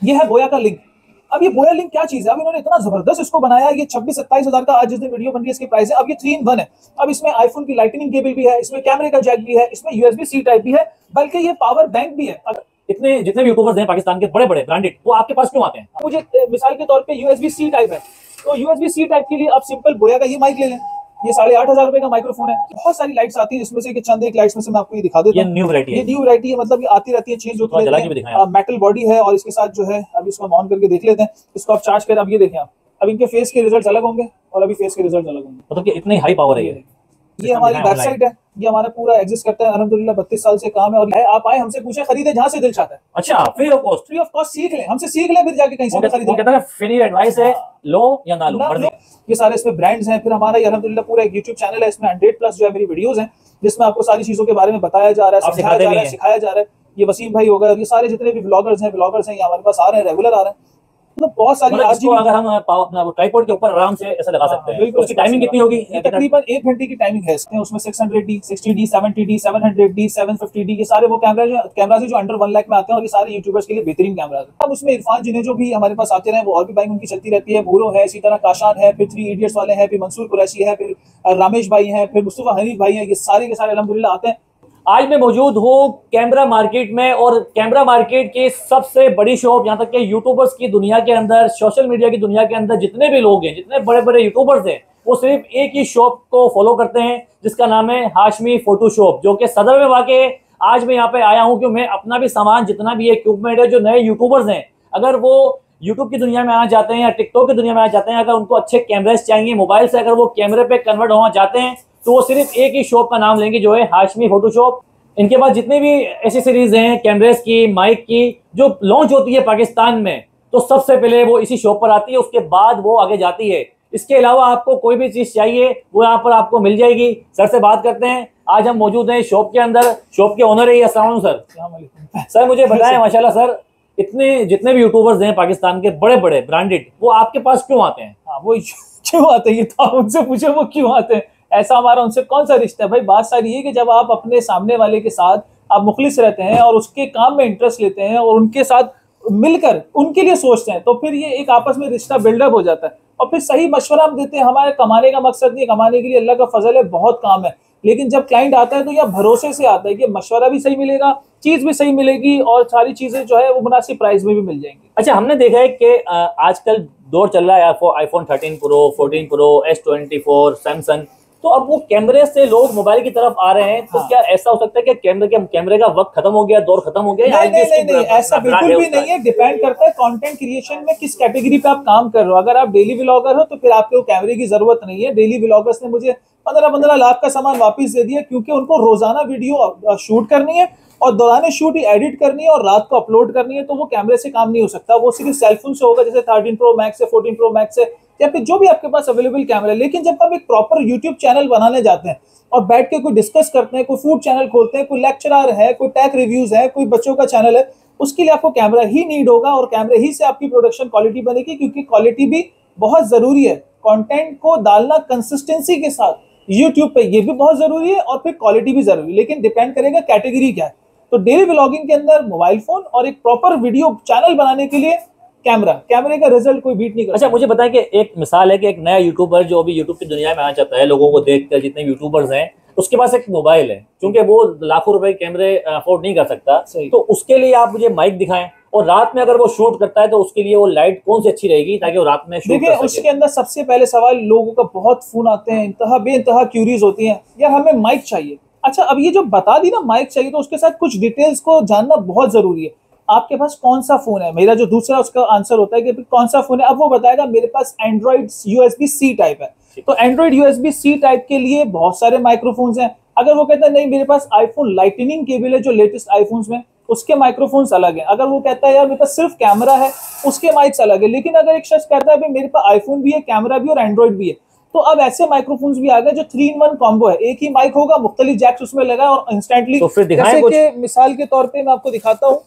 ये है बोया का लिंक। अब ये बोया लिंक क्या चीज है? अब इन्होंने इतना जबरदस्त इसको बनाया है। ये 26-27 हजार का आज जिस दिन वीडियो बन रही है इसकी प्राइस है। अब ये 3-in-1 है। अब इसमें आईफोन की लाइटनिंग केबल भी है, इसमें कैमरे का जैक भी है, इसमें यूएसबी सी टाइप भी है, बल्कि ये पावर बैंक भी है। इतने जितने भी यूट्यूबर्स हैं पाकिस्तान के बड़े बड़े ब्रांडेड, वो आपके पास क्यों आते हैं? मुझे मिसाल के तौर पे यूएसबी सी टाइप है, तो यूएसबी सी टाइप के लिए आप सिंपल बोया का ये माइक ले लें। ये 8,500 रुपए का माइक्रोफोन है। बहुत सारी लाइट्स आती है, इसमें से चंद एक लाइट्स में से मैं आपको ये दिखा देता हूं। ये न्यू वैरायटी है। ये न्यू वैरायटी है, मतलब ये आती रहती है, चेंज होती रहती है। मेटल बॉडी है और इसके साथ जो है, अब इसको ऑन करके देख लेते हैं। इसको आप चार्ज करें। अब ये देखें आप, अब इनके फेस के रिजल्ट अलग होंगे और अभी फेस के रिजल्ट अलग होंगे। मतलब कि इतनी हाई पावर है ये हमारी वेबसाइट है। ये हमारा पूरा एग्जिस्ट करता है अल्हम्दुलिल्लाह, 32 साल से काम है। और आप आए हमसे पूछे, खरीदे जहां से दिल चाहता है। अच्छा, free of cost? Free of cost. सीख लें हमसे, सीख लें, फिर जाके कहीं से खरीदें। कहता है फ्री एडवाइस है, लो या ना लो। ये सारे इसमें ब्रांड्स हैं। फिर हमारा अल्हम्दुलिल्लाह पूरा एक यूट्यूब चैनल है, इसमें 100+ जो है मेरी वीडियोस हैं, जिसमें आपको सारी चीजों के बारे में बताया जा रहा है, सिखाया जा रहा है। ये वसीम भाई होगा, ये सारे जितने भी ब्लॉगर्स हैं ये हमारे पास आ रहे हैं, रेगुलर आ रहे हैं। मतलब बहुत सारी अगर हम ट्राइपॉड के ऊपर आराम से ऐसा लगा सकते हैं। उसकी टाइमिंग कितनी होगी? तकरीबन 1 घंटे की टाइमिंग है इसमें। उसमें 600D, 60D, 70D, 700D, 750D, ये सारे वो कैमराज जो अंडर 1 लाख में आते हैं, और ये सारे यूट्यूबर्स के लिए बेहतरीन कैमराज है। अब उसमें इरफान जिन्हें जो भी हमारे पास आते रहे, वो और भी बाइक उनकी चलती रहती है। मूरो है, इसी तरह काशान है, फिर 3 इडियट्स वाले हैं, फिर मंसूर कुरैशी है, फिर रामेश भाई हैं, फिर मुस्तफा हनीफ भाई हैं। ये सारे के सारे अल्हम्दुलिल्लाह आते हैं। आज मैं मौजूद हूँ कैमरा मार्केट में, और कैमरा मार्केट की सबसे बड़ी शॉप, यहाँ तक कि यूट्यूबर्स की दुनिया के अंदर, सोशल मीडिया की दुनिया के अंदर जितने भी लोग हैं, जितने बड़े बड़े यूट्यूबर्स हैं, वो सिर्फ एक ही शॉप को फॉलो करते हैं, जिसका नाम है हाशमी फोटो शॉप, जो कि सदर में वाक़ है। आज मैं यहाँ पे आया हूँ कि मैं अपना भी सामान, जितना भी इक्विपमेंट है, जो नए यूट्यूबर्स हैं, अगर वो यूट्यूब की दुनिया में आना चाहते हैं या टिकटॉक की दुनिया में आना चाहते हैं, अगर उनको अच्छे कैमरेज चाहिए, मोबाइल से अगर वो कैमरे पे कन्वर्ट होना चाहते हैं, तो वो सिर्फ एक ही शॉप का नाम लेंगे, जो है हाशमी फोटो शॉप। इनके पास जितने भी एसेसरीज हैं, कैमरेज की, माइक की, जो लॉन्च होती है पाकिस्तान में, तो सबसे पहले वो इसी शॉप पर आती है, उसके बाद वो आगे जाती है। इसके अलावा आपको कोई भी चीज चाहिए वो यहाँ पर आपको मिल जाएगी। सर से बात करते हैं। आज हम मौजूद हैं शॉप के अंदर, शॉप के ओनर है। अस्सलाम वालेकुम सर। सर मुझे बताएं, माशाल्लाह सर, इतने जितने भी यूट्यूबर्स हैं पाकिस्तान के बड़े बड़े ब्रांडेड, वो आपके पास क्यों आते हैं? हाँ, वो क्यों आते हैं, ये तो आप उनसे पूछे वो क्यों आते हैं। ऐसा हमारा उनसे कौन सा रिश्ता है भाई? बात सारी है कि जब आप अपने सामने वाले के साथ आप मुखलिस रहते हैं और उसके काम में इंटरेस्ट लेते हैं और उनके साथ मिलकर उनके लिए सोचते हैं, तो फिर ये एक आपस में रिश्ता बिल्डअप हो जाता है। और फिर सही मशवरा हम देते हैं। हमारे कमाने का मकसद नहीं, कमाने के लिए अल्लाह का फजल है, बहुत काम है। लेकिन जब क्लाइंट आता है तो यह भरोसे से आता है कि मशवरा भी सही मिलेगा, चीज भी सही मिलेगी, और सारी चीजें जो है वो मुनासिब प्राइस में भी मिल जाएंगी। अच्छा, हमने देखा है कि आजकल दौर चल रहा है iPhone 13 pro, 14 pro, S24, Samsung, तो अब वो कैमरे से लोग मोबाइल की तरफ आ रहे हैं। तो क्या ऐसा हो सकता है कि कैमरे का वक्त खत्म हो गया, दौर खत्म हो गया? नहीं, ऐसा बिल्कुल भी नहीं है। डिपेंड करता है कंटेंट क्रिएशन में किस कैटेगरी पे आप काम कर रहे हो। अगर आप डेली व्लॉगर हो तो फिर आपको कैमरे की जरूरत नहीं है। डेली व्लॉगर्स ने मुझे 15-15 लाख का सामान वापस दे दिया, क्योंकि उनको रोजाना वीडियो शूट करनी है और दौरान शूट ही एडिट करनी है और रात को अपलोड करनी है। तो वो कैमरे से काम नहीं हो सकता, वो सिर्फ सेलफोन से होगा, जैसे 13 प्रो मैक्स से, 14 प्रो मैक्स से, या फिर जो भी आपके पास अवेलेबल कैमरा है। लेकिन जब आप एक प्रॉपर यूट्यूब चैनल बनाने जाते हैं और बैठ के कोई डिस्कस करते हैं, कोई फूड चैनल खोलते हैं, कोई लेक्चरर है, कोई टेक रिव्यूज है, कोई बच्चों का चैनल है, उसके लिए आपको कैमरा ही नीड होगा और कैमरे ही से आपकी प्रोडक्शन क्वालिटी बनेगी। क्योंकि क्वालिटी भी बहुत जरूरी है, कंटेंट को डालना कंसिस्टेंसी के साथ यूट्यूब पे, ये भी बहुत जरूरी है, और फिर क्वालिटी भी जरूरी है। लेकिन डिपेंड करेगा कैटेगरी क्या है। तो डेली व्लॉगिंग के अंदर मोबाइल फोन और एक प्रॉपर वीडियो चैनल बनाने के लिए कैमरे का रिजल्ट कोई बीट नहीं करता। अच्छा, मुझे बताएं कि एक मिसाल है कि एक नया यूट्यूबर जो अभी यूट्यूब की दुनिया में आना चाहता है, लोगों को देखकर, जितने यूट्यूबर्स हैं, उसके पास एक मोबाइल है, क्योंकि वो लाखों रुपए कैमरे अफोर्ड नहीं कर सकता, तो उसके लिए आप मुझे माइक दिखाएं। और रात में अगर वो शूट करता है तो उसके लिए वो लाइट कौन सी अच्छी रहेगी ताकि वो रात में शूट कर सके? उसके अंदर सबसे पहले सवाल, लोगों का बहुत फोन आते हैं, इंतहा बेइंतहा क्यूरीज होती हैं, यार हमें माइक चाहिए। अच्छा, अब ये जो बता दी ना माइक चाहिए, तो उसके साथ कुछ डिटेल्स को जानना बहुत जरूरी है। आपके पास कौन सा फोन है? मेरा जो दूसरा उसका आंसर होता है कि कौन सा फोन है। अब वो बताएगा मेरे पास एंड्रॉइड USB C टाइप है, तो एंड्रॉइड USB C टाइप के लिए बहुत सारे माइक्रोफोन्स हैं। अगर वो कहता है नहीं मेरे पास आईफोन लाइटनिंग केबल है, जो लेटेस्ट आईफोन्स में, उसके माइक्रोफोन्स अलग हैं। अगर वो कहता है यार मेरे पास सिर्फ कैमरा है, उसके माइक्स अलग है। लेकिन अगर एक शख्स कहता है भाई मेरे पास आईफोन भी है, कैमरा भी और एंड्रॉइड भी है, तो अब ऐसे माइक्रोफोन्स भी आ गए जो 3-in-1 कॉम्बो है। एक ही माइक होगा, मुख्तलिफ जैक्स उसमें लगा और इंस्टेंटली। तो फिर जैसे कि मिसाल के तौर पे मैं आपको दिखाता हूँ,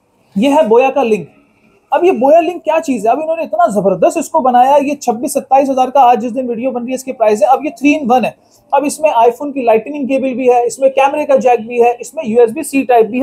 ये है बोया का लिंक। अब ये बोया लिंक क्या चीज है? अब इन्होंने इतना जबरदस्त इसको बनाया। ये 26-27 हजार का आज जिस दिन वीडियो बन रही है इसकी प्राइस है। अब ये 3-in-1 है। अब इसमें आईफोन की लाइटनिंग केबल भी है, इसमें कैमरे का जैक भी है, इसमें USB C टाइप भी है,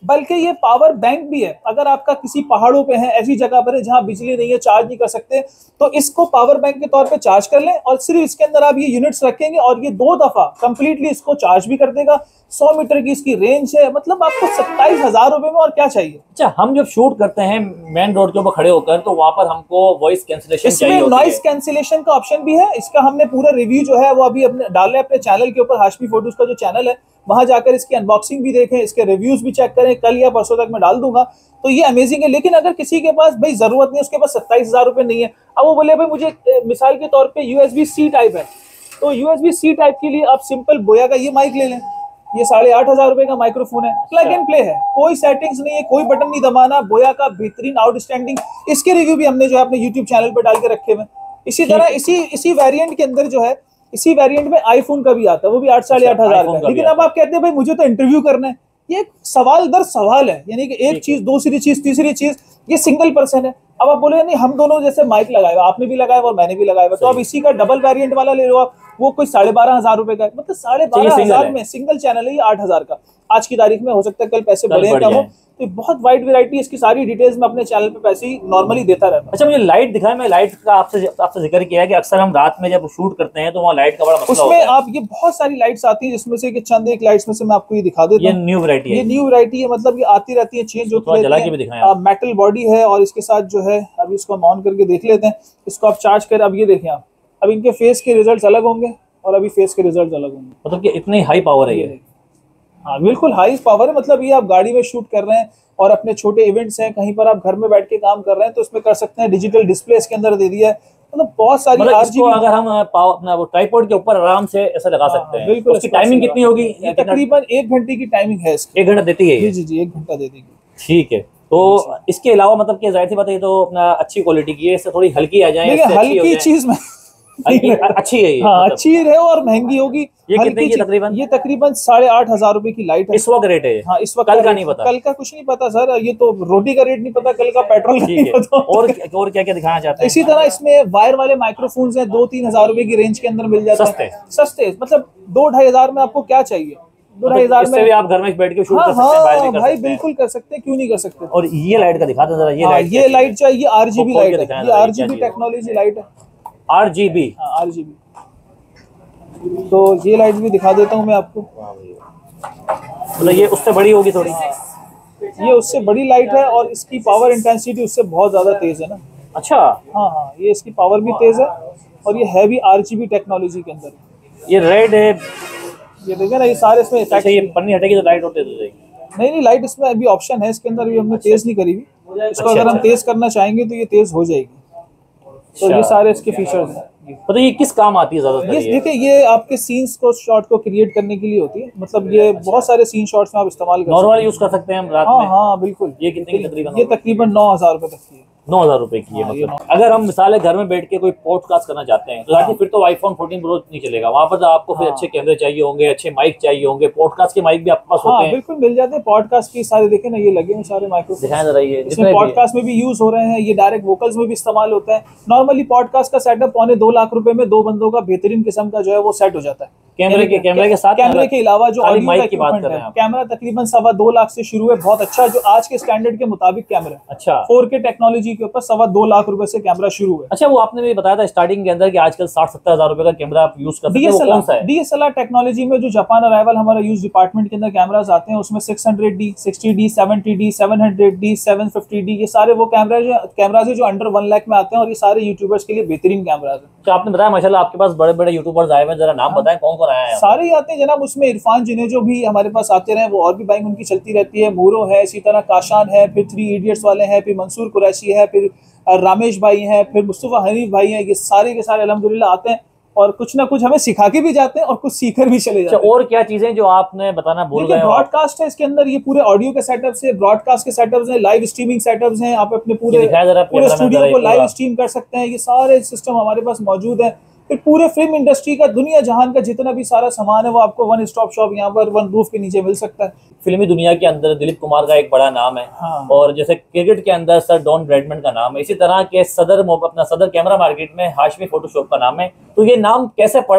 बल्कि ये पावर बैंक भी है। अगर आपका किसी पहाड़ों पे है, ऐसी जगह पर है जहां बिजली नहीं है, चार्ज नहीं कर सकते, तो इसको पावर बैंक के तौर पे चार्ज कर लें और सिर्फ इसके अंदर आप ये यूनिट्स रखेंगे और ये 2 दफा कंप्लीटली इसको चार्ज भी कर देगा। 100 मीटर की इसकी रेंज है, मतलब आपको 27,000 रुपए में और क्या चाहिए। अच्छा, हम जब शूट करते हैं मेन रोड के ऊपर खड़े होकर, तो वहां पर हमको वॉइस कैंसिलेशन चाहिए इसमें नॉइस कैंसिलेशन का ऑप्शन भी है। इसका हमने पूरा रिव्यू जो है वो अभी अपने डाले अपने चैनल के ऊपर, हाशमी फोटोज का जो चैनल है, वहां जाकर इसकी अनबॉक्सिंग भी देखें, इसके रिव्यूज भी चेक करें। कल या परसों तक मैं डाल दूंगा। तो ये अमेजिंग है। लेकिन अगर किसी के पास भाई जरूरत नहीं है, उसके पास 27,000 रुपए नहीं है, अब वो बोले भाई मुझे मिसाल के तौर पे USB-C टाइप है, तो USB-C टाइप के लिए आप सिंपल बोया का ये माइक ले लें। ये 8,500 रुपए का माइक्रोफोन है, प्लग एंड प्ले है, कोई सेटिंग्स नहीं है, कोई बटन नहीं दबाना। बोया का बेहतरीन आउटस्टैंडिंग, इसके रिव्यू भी हमने जो है अपने YouTube चैनल पर डाल के रखे हुए। इसी तरह इसी वेरिएंट के अंदर जो है, इसी वेरिएंट में आईफोन का भी आता है, वो भी 8,500 का। लेकिन अब आप कहते हैं भाई मुझे तो इंटरव्यू करना है, ये सवाल दर सवाल है, यानी कि एक चीज, दूसरी चीज, तीसरी चीज, ये सिंगल पर्सन है। अब आप बोले नहीं हम दोनों जैसे माइक लगाए, आपने भी लगाया और मैंने भी लगाया, तो अब इसी का डबल वेरिएंट वाला ले लो आप, वो कोई 12,500 रुपए का है। मतलब 12,500 में सिंगल चैनल है, ये 8,000 का आज की तारीख में। हो सकता है कल पैसे बढ़े कम हो, तो बहुत वाइड वैरायटी, इसकी सारी डिटेल्स में अपने चैनल पे पैसे ही नॉर्मली देता रहता। अच्छा, मुझे लाइट दिखाएं। मैं लाइट का आपसे जिक्र किया है कि अक्सर हम रात में जब शूट करते हैं तो वहाँ लाइट का बड़ा मसला उसमें होता है। आप ये बहुत सारी लाइट्स आती है, जिसमें से कि चंद एक लाइट्स में से मैं आपको ये दिखा देता हूं। ये न्यू वैरायटी है, ये न्यू वैरायटी है, मतलब ये आती रहती है, चेंज होती रहती है। मेटल बॉडी है और इसके साथ जो है, अभी इसको हम ऑन करके देख लेते हैं। इसको आप चार्ज करें, अब ये देखें आप, अब इनके फेस के रिजल्ट अलग होंगे और अभी फेस के रिजल्ट अलग होंगे। मतलब कि इतनी हाई पावर है ये। हाँ बिल्कुल हाई पावर है। मतलब ये आप गाड़ी में शूट कर रहे हैं और अपने छोटे इवेंट्स हैं, कहीं पर आप घर में बैठ के काम कर रहे हैं, तो इसमें कर सकते हैं। डिजिटल डिस्प्ले इसके अंदर दे दिया है, मतलब बहुत सारी RGB। अगर हम अपना वो ट्राइपॉड के ऊपर आराम से ऐसा लगा सकते हैं। बिल्कुल। उसकी टाइमिंग कितनी होगी? ये तकरीबन 1 घंटे की टाइमिंग है इसकी। 1 घंटा देती है? जी 1 घंटा दे देगी। ठीक है। तो इसके अलावा मतलब कि जाहिर सी बात है, तो अपना अच्छी क्वालिटी की है, इससे थोड़ी हल्की आ जाए, हल्की चीज में अच्छी है ये। हाँ अच्छी है और महंगी होगी। ये कितने की तकरीबन? ये तकरीबन 8,500 रुपए की लाइट है इस वक्त रेट है। हाँ इस वक्त कल का नहीं पता, कल का कुछ नहीं पता सर, ये तो रोटी का रेट नहीं पता, कल का पेट्रोल का नहीं पता। और क्या क्या दिखाना चाहते हैं? इसी तरह इसमें वायर वाले माइक्रोफोन्स हैं, 2-3 हजार रुपए की रेंज के अंदर मिल जाते हैं। सस्ते मतलब 2-2.5 हजार में आपको क्या चाहिए? 2-2.5 हजार में भी आप घर में बैठ के शूट कर सकते हैं, बाहर भी कर भाई बिल्कुल कर सकते हैं, क्यों नहीं कर सकते। और ये लाइट का दिखा दो जरा। ये लाइट जो है, ये RGB लाइट है, ये RGB टेक्नोलॉजी लाइट है। RGB? हाँ RGB। तो ये लाइट भी दिखा देता हूँ मैं आपको। मतलब ये उससे बड़ी होगी थोड़ी? ये उससे बड़ी लाइट है और इसकी पावर इंटेंसिटी उससे बहुत ज्यादा तेज है ना। अच्छा। हाँ ये इसकी पावर भी तेज है और ये है भी RGB टेक्नोलॉजी के अंदर। ये रेड है, ये देखें ना, ये सारे इसमें इफेक्ट। ये पन्नी हटेगी तो लाइट और तेज हो जाएगी? नहीं लाइट इसमें अभी ऑप्शन है इसके अंदर, भी हमने तेज नहीं करी हुई। इसको अगर हम तेज करना चाहेंगे तो ये तेज हो जाएगी। तो ये सारे इसके फीचर्स हैं। तो ये किस काम आती है ज्यादातर? ये देखिए, ये आपके सीन्स को, शॉट को क्रिएट करने के लिए होती है। मतलब ये बहुत सारे सीन शॉट्स में आप इस्तेमाल कर नॉर्मल यूज कर सकते हैं हम रात में? हाँ बिल्कुल। ये कितने की तकरीबन? ये तकरीबन 9,000 रुपए तक की है। 9,000 रुपए की है। मतलब अगर हम मिसाल है घर में बैठ के कोई पॉडकास्ट करना चाहते हैं तो फिर तो iPhone 14 Pro नहीं चलेगा, वहां पर तो आपको फिर अच्छे कैमरे चाहिए होंगे, अच्छे माइक चाहिए होंगे। पॉडकास्ट के माइक भी आपके पास होते हैं? बिल्कुल मिल जाते हैं। पॉडकास्ट के सारे देखे ना, ये लगे हैं सारे माइक्रोफोन। दिखाएं जरा ये। इसमें पॉडकास्ट में भी यूज हो रहे हैं, ये डायरेक्ट वोकल्स में भी इस्तेमाल होता है। नॉर्मली पॉडकास्ट का सेटअप 2.25 लाख रुपए में 2 बंदों का बेहतरीन किस्म का जो है वो सेट हो जाता है। कैमरे के साथ, कैमरे के अलावा जो ऑडियो माइक की बात कर रहे हैं आप? कैमरा तकरीबन 2.25 लाख से शुरू है, बहुत अच्छा जो आज के स्टैंडर्ड के मुताबिक कैमरा। अच्छा। 4K टेक्नोलॉजी के ऊपर 2.25 लाख रुपए से कैमरा शुरू है। अच्छा, वो आपने भी बताया था स्टार्टिंग के अंदर कि आजकल 60-70 हजार रुपए का कैमरा आप यूज कर सकते हैं, कौन सा है? DSLR टेक्नोलॉजी में जो जापान अराइवल हमारा यूज डिपार्टमेंट के अंदर कैमरास आते हैं, उसमें 600D, 60D, 70D, 700D, 750D, ये सारे वो कैमराज है जो अंडर 1 लाख में आते हैं और ये सारे यूट्यूबर्स के लिए बेहतरीन कैमराज है। तो आपने बताया माशाल्लाह आपके पास बड़े बड़े यूट्यूबर्स आए हैं, जरा नाम बताएं कौन कौन आया है? सारे ही आते हैं जनाब। उसमें इरफान जिन्हें जो भी हमारे पास आते रहे, वो और भी बाइक उनकी चलती रहती है। मूरो है, इसी तरह काशान है, फिर 3 इडियट्स वाले हैं, फिर मंसूर कुरैशी है, फिर रामेश भाई हैं, फिर मुस्तफा हनीफ भाई हैं। ये सारे के सारे अल्हम्दुलिल्लाह आते हैं और कुछ ना कुछ हमें सिखा के भी जाते हैं और कुछ सीखकर भी चले जाते हैं। और क्या चीजें जो आपने बताना भूल गए? ब्रॉडकास्ट है इसके अंदर, ये पूरे ऑडियो के सेटअप से ब्रॉडकास्ट के सेटअप्स हैं, लाइव स्ट्रीमिंग सेटअप्स हैं। आप अपने पूरे स्टूडियो को लाइव स्ट्रीम कर सकते हैं। ये सारे सिस्टम हमारे पास मौजूद है। फिर पूरे फिल्म इंडस्ट्री का, दुनिया जहान का जितना भी सारा सामान है वो आपको वन स्टॉप शॉप यहाँ पर वन रूफ के नीचे मिल सकता है। फिल्मी दुनिया के अंदर दिलीप कुमार का एक बड़ा नाम है। हाँ। और जैसे क्रिकेट के अंदर सर डॉन ब्रैडमैन का नाम है, इसी तरह के सदर कैमरा मार्केट में हाशमी फोटोशॉप का नाम है। तो ये नाम कैसे पड़ा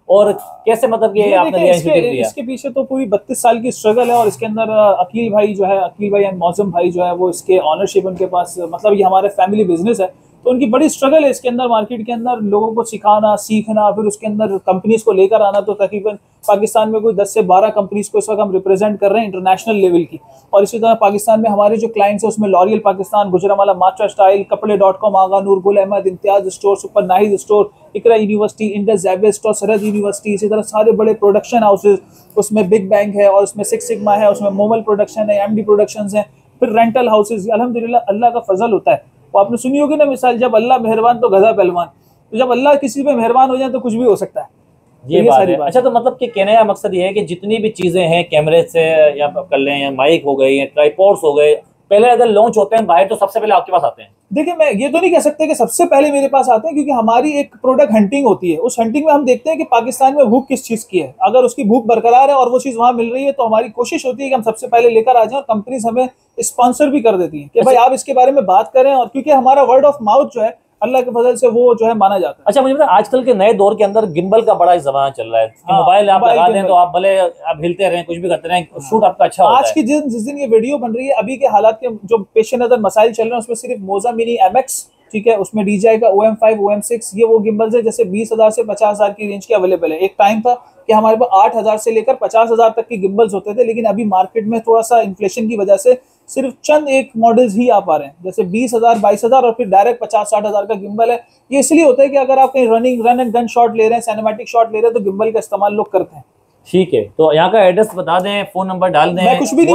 और कैसे मतलब कि आपने ये इनिशिएटिव लिया? इसके पीछे तो पूरी 32 साल की स्ट्रगल है और इसके अंदर अकील भाई एंड मौसम भाई जो है वो इसके ऑनरशिप उनके पास, मतलब ये हमारे फैमिली बिजनेस है, तो उनकी बड़ी स्ट्रगल है इसके अंदर, मार्केट के अंदर लोगों को सिखाना, सीखना, फिर उसके अंदर कंपनीज को लेकर आना। तो तकरीबन पाकिस्तान में कोई 10 से 12 कंपनीज को इस वक्त हम रिप्रेजेंट कर रहे हैं इंटरनेशनल लेवल की। और इसी तरह पाकिस्तान में हमारे जो क्लाइंट्स हैं उसमें L'Oreal Pakistan, Gujranwala master style, कपड़े.com, Agha Noor, Gul Ahmed, Imtiaz store, super Naheed store, Iqra university, Indus जैविस स्टोर, सरहद यूनिवर्सिटी, इसी तरह सारे बड़े प्रोडक्शन हाउसेज, उसमें बिग बैंक है और उसमें सिक्स सिग्मा है, उसमें मोमल प्रोडक्शन है, एमडी प्रोडक्शंस है, फिर रेंटल हाउसेज। अल्हम्दुलिल्लाह अल्लाह का फजल होता है। वो आपने सुनी होगी ना मिसाल, जब अल्लाह मेहरबान तो गधा पहलवान, तो जब अल्लाह किसी पे मेहरबान हो जाए तो कुछ भी हो सकता है। ये बात है। अच्छा, तो मतलब कि कहने का मकसद ये है कि जितनी भी चीजें हैं कैमरे से या कर लें, या माइक हो गए, या ट्राइपॉड्स हो गए, पहले अगर लॉन्च होते हैं बाहर तो सबसे पहले आपके पास आते हैं। देखिए, मैं ये तो नहीं कह सकते कि सबसे पहले मेरे पास आते हैं, क्योंकि हमारी एक प्रोडक्ट हंटिंग होती है। उस हंटिंग में हम देखते हैं कि पाकिस्तान में भूख किस चीज की है। अगर उसकी भूख बरकरार है और वो चीज वहां मिल रही है तो हमारी कोशिश होती है कि हम सबसे पहले लेकर आ जाएं, और कंपनीज हमें स्पॉन्सर भी कर देती है कि भाई आप इसके बारे में बात करें। और क्योंकि हमारा वर्ड ऑफ माउथ जो है अल्लाह के फजल से वो जो है माना जाता है। अच्छा, मुझे पता आजकल के नए दौर के अंदर गिम्बल का बड़ा जमाना चल रहा है। मोबाइल आप लगा दें तो आप भले आप हिलते रहें, कुछ भी करते रहें, शूट आपका अच्छा होता है। आज की जिस दिन ये वीडियो बन रही है, अभी के हालात के जो पेश नजर मसाइल चल रहे हैं, उसमें सिर्फ मोजा मिनी MX, ठीक है, उसमें DJI का OM5, OM6, ये वो गिम्बल्स है जैसे 20,000 से 50,000 की रेंज के अवेलेबल है। एक टाइम था कि हमारे पास 8,000 से लेकर 50,000 तक के गिम्बल्स होते थे, लेकिन अभी मार्केट में थोड़ा सा इन्फ्लेशन की वजह से सिर्फ चंद एक मॉडल्स ही आ पा रहे हैं, जैसे 20,000, 22,000 और फिर डायरेक्ट 50-60,000 का गिम्बल है। ये इसलिए होता है कि अगर आप कहीं रन एंड गन शॉट ले रहे हैं, सिनेमैटिक शॉट ले रहे हैं, तो गिम्बल का इस्तेमाल लोग करते हैं। ठीक है, तो यहाँ का एड्रेस बता दें, फोन नंबर डाल दें। मैं कुछ भी नहीं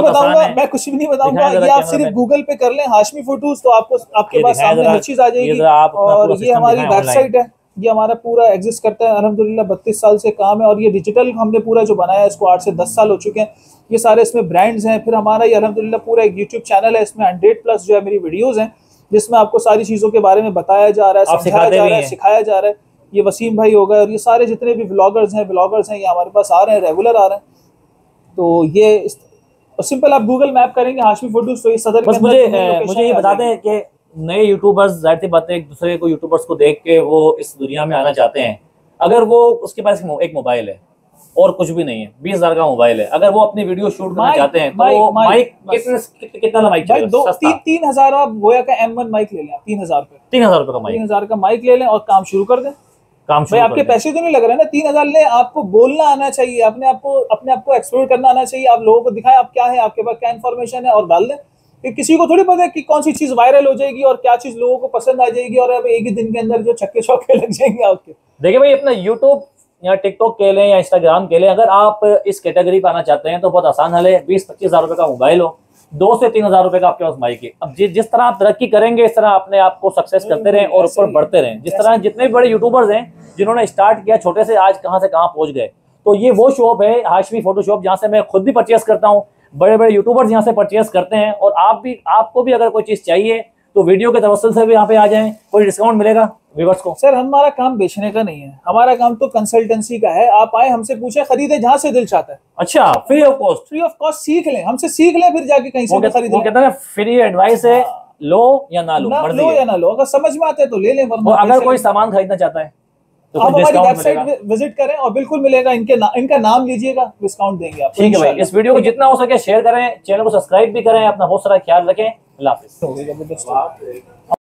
बताऊंगा, ये आप सिर्फ गूगल पे कर लें हाशमी फोटोज, तो आपको आपके पास सामने हर चीज आ जाएगी। और ये हमारी वेबसाइट है, ये हमारा पूरा एग्जिस्ट करता है अल्हम्दुलिल्लाह, 32 साल से काम है। और ये डिजिटल हमने पूरा जो बनाया है इसको 8 से 10 साल हो चुके हैं। ये सारे इसमें ब्रांड्स हैं। फिर हमारा ये अल्हम्दुलिल्लाह पूरा एक यूट्यूब चैनल है, इसमें 100+ जो है मेरी वीडियोस हैं, जिसमें आपको सारी चीजों के बारे में बताया जा रहा है, समझाया जा रहा है, सिखाया जा रहा है। ये वसीम भाई हो गए और ये सारे जितने भी ब्लॉगर्स हैं ये हमारे पास आ रहे हैं, रेगुलर आ रहे हैं। तो ये सिंपल आप गूगल मैप करेंगे हाशमी फोटोज, तो ये सदर बस मुझे ये बता दें कि नए यूट्यूबर्स जाहिर सी बात है एक दूसरे को यूट्यूबर्स को देख के वो इस दुनिया में आना चाहते हैं। अगर वो उसके पास एक मोबाइल है और कुछ भी नहीं है, 20,000 का मोबाइल है, अगर वो अपनी वीडियो शूट करना चाहते हैं तो माइक कितना माइक चाहिए? 3,000 आप गोया का M1 माइक ले लें, 3,000 पे, 3,000 रुपए का माइक, 3,000 का माइक ले लें और काम शुरू कर दें। भाई आपके पैसे तो नहीं लग रहे ना, 3,000 ले, आपको बोलना आना चाहिए, अपने आप को एक्सप्लोर करना आना चाहिए, आप लोगों को दिखाएं आप क्या है, आपके पास क्या इन्फॉर्मेशन है और डाल दें। कि किसी को थोड़ी पता है कि कौन सी चीज वायरल हो जाएगी और क्या चीज लोगों को पसंद आ जाएगी और अब एक ही दिन के अंदर जो छक्के चौके लग जाएंगे आपके। देखिए भाई, अपना यूट्यूब या टिकटॉक के लें या इंस्टाग्राम के लें, अगर आप इस कैटेगरी पे आना चाहते हैं तो बहुत आसान हल है। 20-25 हज़ार रुपए का मोबाइल हो, 2 से 3 हज़ार रुपए का आपके पास माइक है। अब जिस तरह आप तरक्की करेंगे इस तरह अपने आप को सक्सेस करते रहें और ऊपर बढ़ते रहें। जिस तरह जितने भी बड़े यूट्यूबर्स हैं जिन्होंने स्टार्ट किया छोटे से, आज कहां से कहां पहुंच गए। तो ये वो शॉप है हाशमी फोटो शॉप, जहां से मैं खुद भी परचेस करता हूं, बड़े बड़े यूट्यूबर्स यहाँ से परचेस करते हैं। और आपको भी अगर कोई चीज चाहिए तो वीडियो के तवस्सुल से भी यहाँ पे आ जाएं, कोई डिस्काउंट मिलेगा व्यूअर्स को। सर हमारा काम बेचने का नहीं है, हमारा काम तो कंसल्टेंसी का है। आप आए हमसे पूछे, खरीदे जहां से दिल चाहता है। अच्छा, फ्री ऑफ कॉस्ट सीख लें, हमसे सीख लें, फिर जाके कहीं से खरीदें। वो कहता है फ्री एडवाइस है, लो या ना लो, लो या ना लो, अगर समझ में आता है तो ले लें, वरना अगर कोई सामान खरीदना चाहता है तो आप हमारी वेबसाइट विजिट करें और बिल्कुल मिलेगा। इनका नाम लीजिएगा, डिस्काउंट देंगे आपको। ठीक है भाई, इस वीडियो को जितना हो सके शेयर करें, चैनल को सब्सक्राइब भी करें, अपना बहुत सारा ख्याल रखें। अल्लाह हाफिज़।